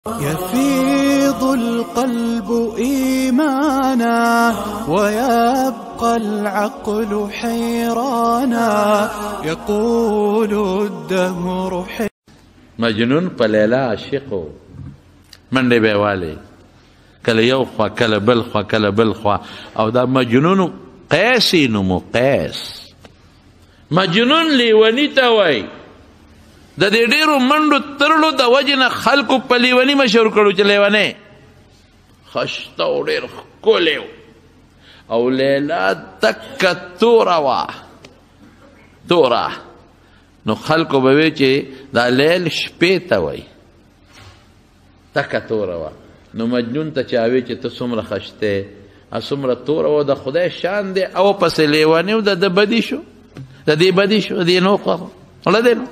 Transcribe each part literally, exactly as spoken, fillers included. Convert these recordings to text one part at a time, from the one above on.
يفيض القلب إيمانا ويبقى العقل حيرانا يقول الدهر حي مجنون په لیلا عاشقو منډې به والې کله یو خوا کله بل خوا کله بل خوا او دا مجنون قیس یې نومو قیس مجنون لیوني ته وایي د دې ډېرو منډو ترلو د وجې نه خلکو په لیوني مشهور کړو چې لیونی خشته او ډېر ښکلی او لیلا تکه توره وه توره نو خلکو به وی چې دا لیل شپې ته وایي تکه توره وه نو مجنون ته چا وی چې ته څومره خشته څومره توره وه د خدای شان دی او پسې لیوني و د ده بدي شو د دې بدي شو د دې نو خوښه دی نو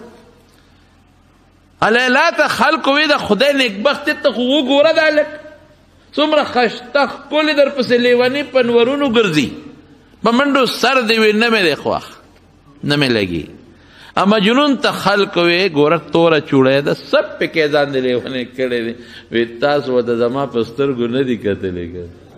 لیلا ته خلکو وی د خدای نیکبختي ته خو وګوره دا لږ څومره خشته ښکلې در پسې لیوني په نورونو ګرځي په منډو سر دی وي نه مې دی خوښ نه مې لګي مجنون ته خلکو وی ګوره توره چوړی ده سب پکې ځان دی لیونی کړی دی وی تاسو ورته زما په سترګو نه دي کتلی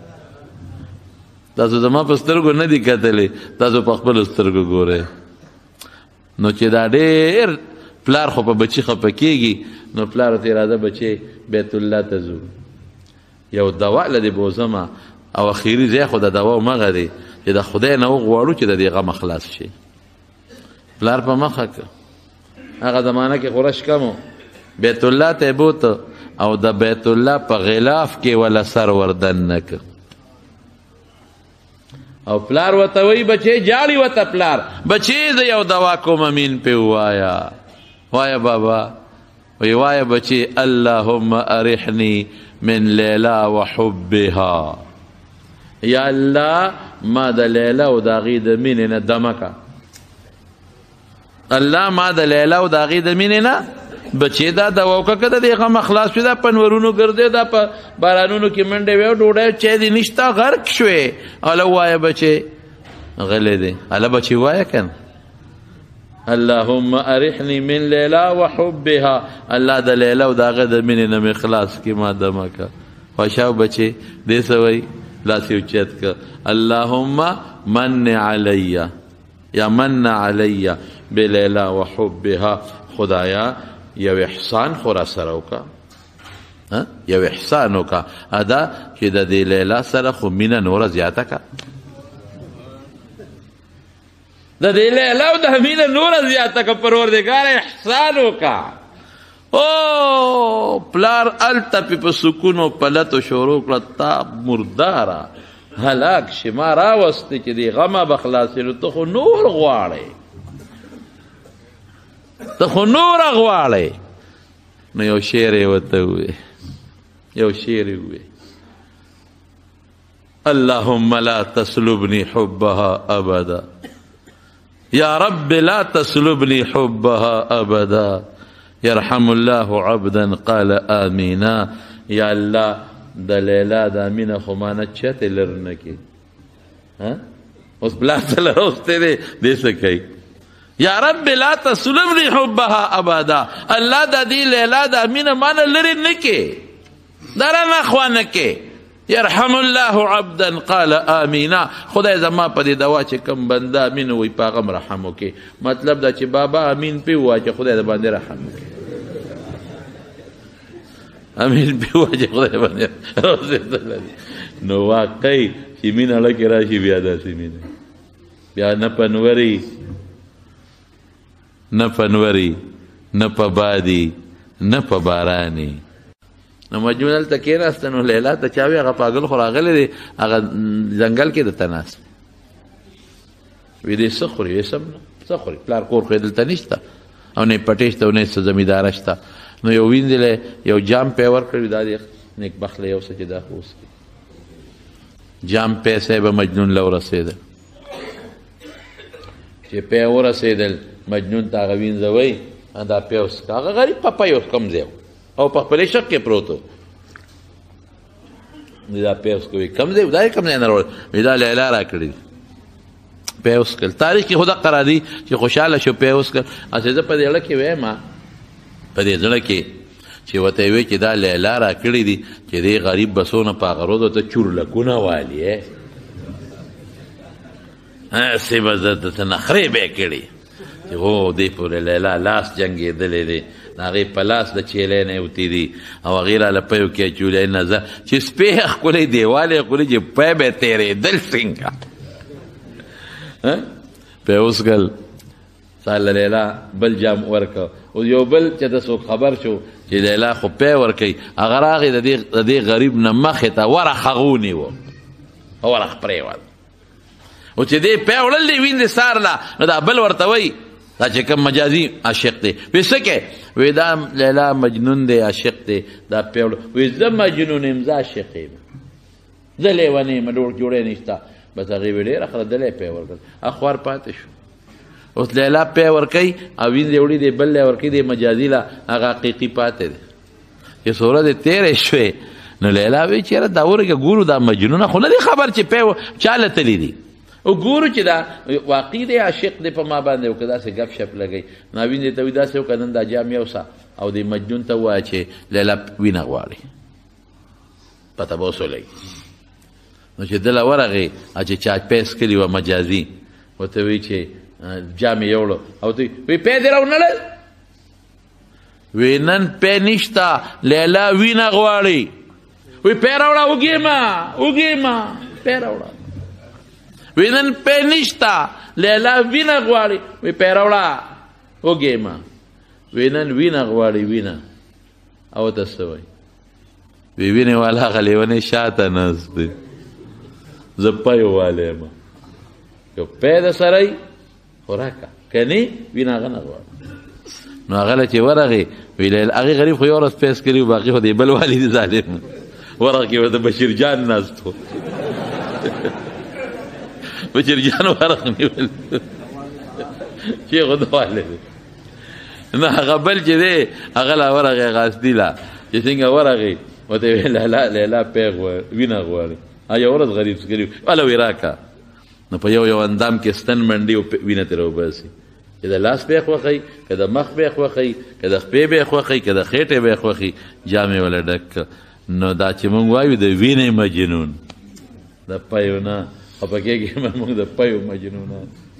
تاسو زما په سترګو نه دي کتلی تاسو په خپلو سترګو ګورئ نو چې دا ډېر پلار خو په بچي خفه کېږي نو پلار ورته اراده بچی بیت الله ته ځو یو دوا له دې بوزمه او اخري ځای خو د دوا همغه دی چې د خدای نه وغواړو چې د دې غم خلاص شي پلار په مخه که هغه زمانه کې قرش کم و بیت الله ته یې بوته او د بیت الله په غلاف کې وله سر وردن نه که او پلار ورته وایي بچی جاړي ورته پلار بچی زه یو دوا کوم امین پې ووایه وایه بابا وی وایه بچی اللهم ارحنی من لیلا و حبها یا الله ما د لیلا او د هغې د مینې نه دمه که الله ما د لیلا او د هغې د مینې نه بچی دا دوا وکړه که د دې غم خلاص شوې دا په نورونو ګرځې دا په بارانونو کې منډې وې ډوډۍ چای دې نشته غرق شوې هله ووایه بچی غلی دی هله بچی وایه که نه اللهم ارحنی من لیلا و حبها الله د لیلا او د هغه د مینې نه مې خلاص کړي ما دمه که خوشحاو بچی دې څه وایي لاس یې اوچت که اللهم من علی یا من علی بلیلا و حبها خدایا یو احسان خو را سره وکړه یو احسان وکړه ادا چې د دې لیلا سره خو مینه نوره زیاته که د دې لیلا او د مینه نوره زیاته که پروردګار احسان وکړه او پلار هلته پې په سکونو پلتو شروع کړه تا مرداره هلاک شي ما راوستې چې دې غمه به خلاصېدو ته خو نور غواړې ته خو نوره غواړې نو یو شعر یې ورته ووایې یو شعر یې ووایې اللهم لا تسلبني حبها ابدا یا رب لا تسلبني حبها ابدا يرحم الله عبدا قال آمینا یا الله د لیلا د مینه خو ما نه چتې لر نه کړي اوس بلا ته لروستی دی دې څه کوي یا رب لا تسلبني حبها ابدا الله د دې لیلا د مینه ما نه لرې نه کې دا رانه خوا نه کې یرحم الله عبدا قال آمینا خدای زما په دې دوا چې کوم بنده امین وایي په هغه م رحم وکړي مطلب دا چې بابا امین پې ووایه چې خدای د باندې رحم وکړي امین پې ووایه چې خدای باندې رسېدلی نو واقعي چې مینه لکې راشي بیا داسې مینه بیا نه پنوري نه پنوري نه په بادي نه په باراني نو مجنون هلته کېناسته نو لیلا ته چا وی هغه پاګل خو راغلی دی هغه ځنګل کې درته ناست وی دی څه خوري وی سم نه څه خوري پلار کور خو یې دلته نشته او نه پټې شته او نه څه زمینداره شته نو یو وینځلی یو جام پی ورکړی دا دی نیکبخته یو څه چې دا خو اوس جام پی صاحب مجنون له ورسېدل چې پی ورسېدل مجنون ته هغه وینځوی دا پی اوس هغه غریب پپی اوس کم ځای او په خپلې شک کې پروت و دا پی اوس کوي کم ځای دا یې کم ځای نه راوړی وایي دا لیلا را کړي پی اوس کړل تاریخ کې خو دقه راځي چې خوشحاله شو پی اوس کړل هسې زه په دې زړه کې وایم په دې زړه کې چې ورته یې وی چې دا لیلا را کړي دي چې دې غریب بسونه په هغه روضو ته چورلکونه والي هسې به درته نخرې به یې کړي چې هو دې پورې لیلا لاس جنګېدلی دی د هغې په لاس د چیلی نه یې دي او هغې راله پیو کې اچولی نظر چې سپی یې ښکلی دیوال یې ښکلی چې پی به یې تېرېدل څنګه پی اوس ګل ساله لیلا بل جام ورکه او یو بل چې ته څوک خبر شو چې لیلا خو پی ورکوي هغه راغی د دې غریب نه مخې ته ورخ هغه ونیوه ورخ پرېوت او چې دې پی وړل دی وینځې سارله نو دا بل ورته وایي دا چې کوم مجازي عاشق دی وی څه کې وی دا لیلا مجنون دی عاشق دی دا پی وړل وی زه مجنون یم زه عاشق یم زه لیونی یم ډوړ جوړی نشته بس هغې وی ډېره ښه ده دلی پی ورکړل اخوار پاتې شو اوس لیلا پی ورکوي او وینځې وړي دی بل لی ورکوي دی مجازي له هغه حقیقي پاتې دی چې څومره دې تېرې شوې نو لیلا وی چېره دا ورګه ګورو دا مجنونه خو نه دی خبر چې پی چاله تلي دي او ګورو چې دا واقعي دی عاشق دی په ما باندې او که داسې گپ شپ لګوي نو وینځې ته وایي داسې وکړه نن دا جام یوسه او دې مجنون ته ووایه چې لیلا وینه غواړي پته به اوس ولګي نو چې دله ورغې چې چا پیس کړي وه مجازي ورته وایي چې جام یې یوړو او ته وی پی دې راونړل وی نن پی نشته لیلا وینه غواړي وی پی راوړه اوږې ما اوږې ما پی راوړه وی نن پی نشته لیلا وینه غواړي وی پی راوړه اوږې ما وی نن وینه غواړي وینه او ته څه وایي وی وینې والا هغه لیونی شاته ناست دی زه پی والی یم که پی د سره یي خو راکه که نه وینه هغه نه غواړي نو هغه له چې ورغې وی هغې غریب خو یو ورځ پیس کړي و باقي خو د بل والي دي ظالم ورغ کې ورته بشیر جان ناست و بشیر جان ورغ نیول چې خو د والی دی نه هغه بل چې دی هغه لا ورغې غاصدي لا چې څنګه ورغې ورته ویې لیلا لیلا پی وینه غواړي یو ورځ غریب کړي هله وی راکه نو په یو یو اندام کې ستن منډي او وینه ترې وباسي که د لاس به یې خوښوي که د مخ به یې خوښوي که د خپې به یې خوښوي که د خېټې به یې خوښوي جام یې وله ډک نو دا چې موږ وایو د وینې مجنون د پیو نه خفه کېږي موږ د پیو مجنونان